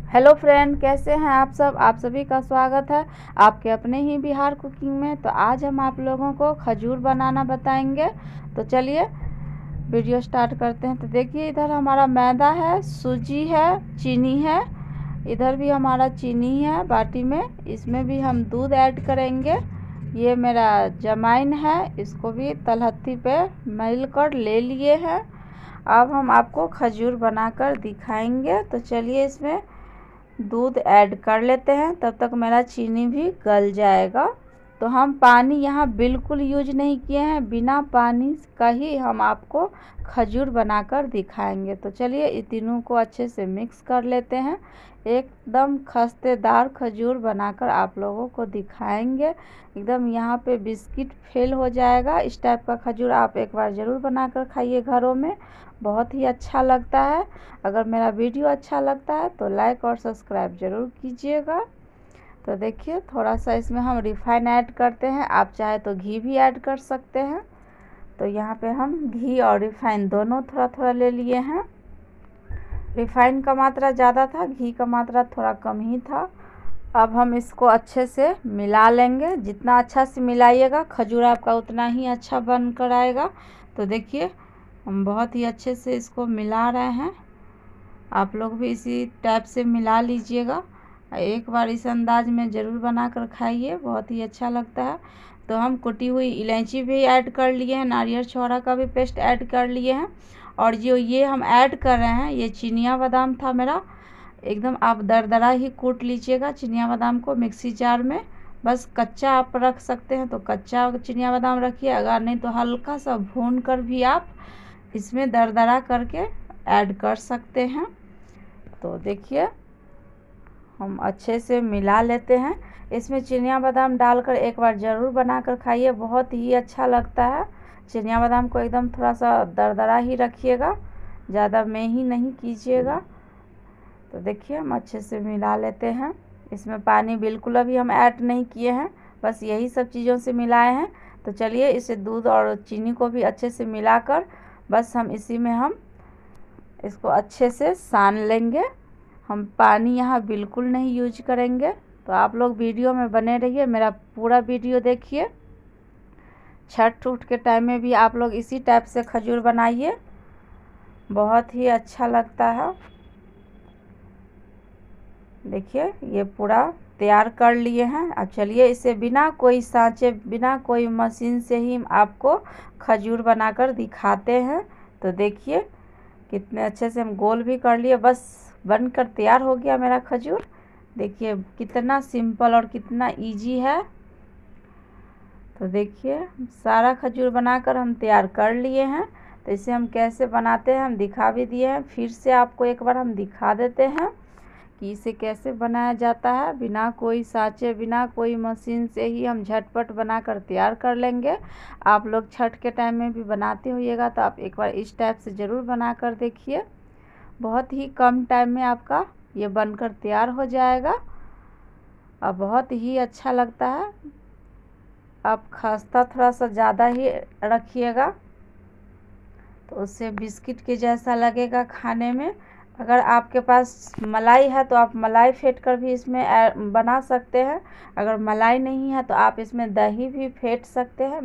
Hello friend, कैसे हैं आप सब। आप सभी का स्वागत है आपके अपने ही बिहार कुकिंग में। तो आज हम आप लोगों को खजूर बनाना बताएंगे। तो चलिए वीडियो स्टार्ट करते हैं। तो देखिए, इधर हमारा मैदा है, सूजी है, चीनी है। इधर भी हमारा चीनी है बाटी में। इसमें भी हम दूध ऐड करेंगे। ये मेरा जमाइन है, इसको भी तलहत्थी पे मिल कर ले लिए हैं। अब हम आपको खजूर बनाकर दिखाएंगे। तो चलिए इसमें दूध ऐड कर लेते हैं, तब तक मेरा चीनी भी गल जाएगा। तो हम पानी यहाँ बिल्कुल यूज नहीं किए हैं, बिना पानी का ही हम आपको खजूर बनाकर दिखाएंगे। तो चलिए इन तीनों को अच्छे से मिक्स कर लेते हैं। एकदम खस्तेदार खजूर बनाकर आप लोगों को दिखाएंगे। एकदम यहाँ पे बिस्किट फेल हो जाएगा। इस टाइप का खजूर आप एक बार ज़रूर बनाकर खाइए घरों में, बहुत ही अच्छा लगता है। अगर मेरा वीडियो अच्छा लगता है तो लाइक और सब्सक्राइब ज़रूर कीजिएगा। तो देखिए, थोड़ा सा इसमें हम रिफाइन ऐड करते हैं, आप चाहे तो घी भी ऐड कर सकते हैं। तो यहाँ पे हम घी और रिफाइन दोनों थोड़ा थोड़ा ले लिए हैं। रिफाइन का मात्रा ज़्यादा था, घी का मात्रा थोड़ा कम ही था। अब हम इसको अच्छे से मिला लेंगे। जितना अच्छा से मिलाइएगा खजूर आपका उतना ही अच्छा बन कर आएगा। तो देखिए, हम बहुत ही अच्छे से इसको मिला रहे हैं। आप लोग भी इसी टाइप से मिला लीजिएगा। एक बार इस अंदाज में ज़रूर बना कर खाइए, बहुत ही अच्छा लगता है। तो हम कुटी हुई इलायची भी ऐड कर लिए हैं, नारियल छौड़ा का भी पेस्ट ऐड कर लिए हैं। और जो ये हम ऐड कर रहे हैं, ये चिनिया बादाम था मेरा। एकदम आप दरदरा ही कूट लीजिएगा चिनिया बादाम को मिक्सी जार में। बस कच्चा आप रख सकते हैं तो कच्चा चिनिया बादाम रखिए, अगर नहीं तो हल्का सा भून कर भी आप इसमें दरदरा करके ऐड कर सकते हैं। तो देखिए, हम अच्छे से मिला लेते हैं। इसमें चिनिया बादाम डालकर एक बार ज़रूर बनाकर खाइए, बहुत ही अच्छा लगता है। चिनिया बादाम को एकदम थोड़ा सा दरदरा ही रखिएगा, ज़्यादा में ही नहीं कीजिएगा। तो देखिए, हम अच्छे से मिला लेते हैं। इसमें पानी बिल्कुल अभी हम ऐड नहीं किए हैं, बस यही सब चीज़ों से मिलाए हैं। तो चलिए इसे दूध और चीनी को भी अच्छे से मिलाकर बस हम इसी में हम इसको अच्छे से सान लेंगे। हम पानी यहाँ बिल्कुल नहीं यूज करेंगे। तो आप लोग वीडियो में बने रहिए, मेरा पूरा वीडियो देखिए। छठ उठ के टाइम में भी आप लोग इसी टाइप से खजूर बनाइए, बहुत ही अच्छा लगता है। देखिए, ये पूरा तैयार कर लिए हैं। अब चलिए इसे बिना कोई सांचे, बिना कोई मशीन से ही आपको खजूर बनाकर दिखाते हैं। तो देखिए, कितने अच्छे से हम गोल भी कर लिए, बस बनकर तैयार हो गया मेरा खजूर। देखिए कितना सिंपल और कितना इजी है। तो देखिए, सारा खजूर बनाकर हम तैयार कर लिए हैं। तो इसे हम कैसे बनाते हैं हम दिखा भी दिए हैं, फिर से आपको एक बार हम दिखा देते हैं कि इसे कैसे बनाया जाता है। बिना कोई सांचे, बिना कोई मशीन से ही हम झटपट बनाकर तैयार कर लेंगे। आप लोग छठ के टाइम में भी बनाते होइएगा, तो आप एक बार इस टाइप से ज़रूर बना कर देखिए। बहुत ही कम टाइम में आपका ये बनकर तैयार हो जाएगा और बहुत ही अच्छा लगता है। आप खस्ता थोड़ा सा ज़्यादा ही रखिएगा, तो उससे बिस्किट के जैसा लगेगा खाने में। अगर आपके पास मलाई है तो आप मलाई फेंट कर भी इसमें बना सकते हैं। अगर मलाई नहीं है तो आप इसमें दही भी फेंट सकते हैं,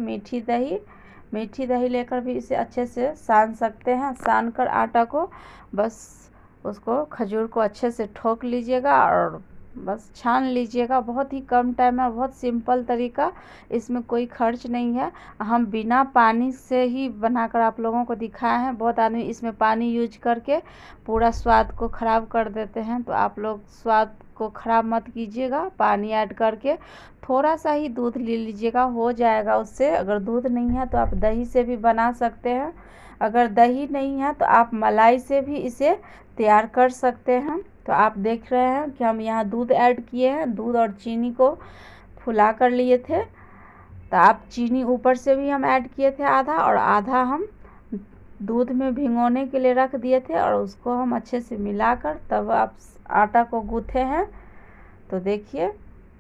मीठी दही लेकर भी इसे अच्छे से सान सकते हैं। सान कर आटा को बस उसको खजूर को अच्छे से ठोक लीजिएगा और बस छान लीजिएगा। बहुत ही कम टाइम है, बहुत सिंपल तरीका, इसमें कोई खर्च नहीं है। हम बिना पानी से ही बनाकर आप लोगों को दिखाए हैं। बहुत आदमी इसमें पानी यूज करके पूरा स्वाद को ख़राब कर देते हैं, तो आप लोग स्वाद को ख़राब मत कीजिएगा। पानी ऐड करके थोड़ा सा ही दूध ले लीजिएगा, हो जाएगा उससे। अगर दूध नहीं है तो आप दही से भी बना सकते हैं। अगर दही नहीं है तो आप मलाई से भी इसे तैयार कर सकते हैं। तो आप देख रहे हैं कि हम यहाँ दूध ऐड किए हैं, दूध और चीनी को फुला कर लिए थे। तो आप चीनी ऊपर से भी हम ऐड किए थे आधा, और आधा हम दूध में भिगोने के लिए रख दिए थे, और उसको हम अच्छे से मिलाकर तब आप आटा को गूँथे हैं। तो देखिए,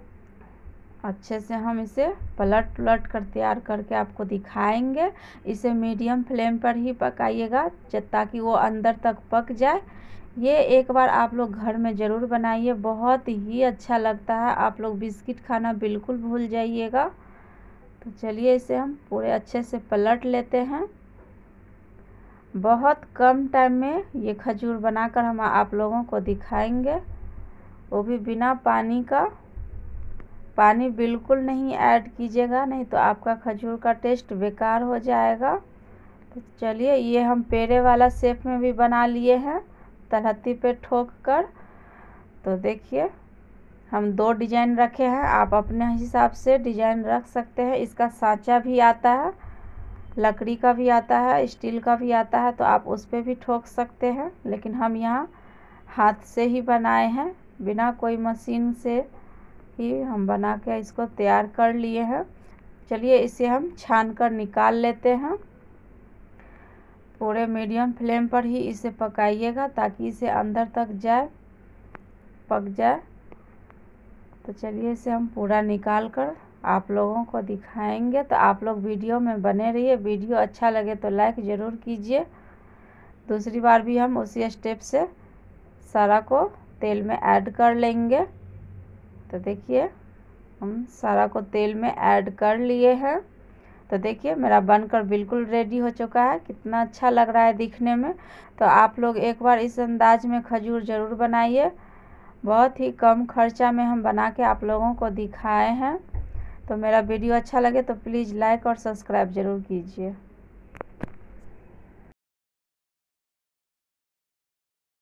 अच्छे से हम इसे पलट कर तैयार करके आपको दिखाएंगे। इसे मीडियम फ्लेम पर ही पकाइएगा ताकि वो अंदर तक पक जाए। ये एक बार आप लोग घर में ज़रूर बनाइए, बहुत ही अच्छा लगता है। आप लोग बिस्किट खाना बिल्कुल भूल जाइएगा। तो चलिए इसे हम पूरे अच्छे से पलट लेते हैं। बहुत कम टाइम में ये खजूर बनाकर हम आप लोगों को दिखाएंगे, वो भी बिना पानी का। पानी बिल्कुल नहीं ऐड कीजिएगा, नहीं तो आपका खजूर का टेस्ट बेकार हो जाएगा। तो चलिए ये हम पेड़े वाला शेप में भी बना लिए हैं, तलहत्ती पे ठोक कर। तो देखिए हम 2 डिजाइन रखे हैं, आप अपने हिसाब से डिजाइन रख सकते हैं। इसका सांचा भी आता है, लकड़ी का भी आता है, स्टील का भी आता है, तो आप उस पर भी ठोक सकते हैं। लेकिन हम यहाँ हाथ से ही बनाए हैं, बिना कोई मशीन से ही हम बना के इसको तैयार कर लिए हैं। चलिए इसे हम छान कर निकाल लेते हैं। पूरे मीडियम फ्लेम पर ही इसे पकाइएगा ताकि इसे अंदर तक जाए, पक जाए। तो चलिए इसे हम पूरा निकाल कर आप लोगों को दिखाएंगे। तो आप लोग वीडियो में बने रहिए। वीडियो अच्छा लगे तो लाइक ज़रूर कीजिए। दूसरी बार भी हम उसी स्टेप से सारा को तेल में ऐड कर लेंगे। तो देखिए हम सारा को तेल में ऐड कर लिए हैं। तो देखिए मेरा बनकर बिल्कुल रेडी हो चुका है, कितना अच्छा लग रहा है दिखने में। तो आप लोग एक बार इस अंदाज में खजूर ज़रूर बनाइए। बहुत ही कम खर्चा में हम बना के आप लोगों को दिखाए हैं। तो मेरा वीडियो अच्छा लगे तो प्लीज़ लाइक और सब्सक्राइब ज़रूर कीजिए।